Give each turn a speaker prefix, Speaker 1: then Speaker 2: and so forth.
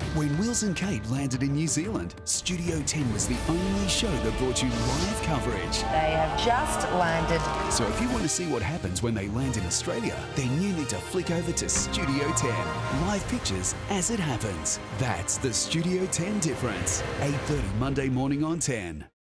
Speaker 1: When Wills and Kate landed in New Zealand, Studio 10 was the only show that brought you live coverage.
Speaker 2: They have just landed.
Speaker 1: So if you want to see what happens when they land in Australia, then you need to flick over to Studio 10. Live pictures as it happens. That's the Studio 10 difference. 8:30 Monday morning on 10.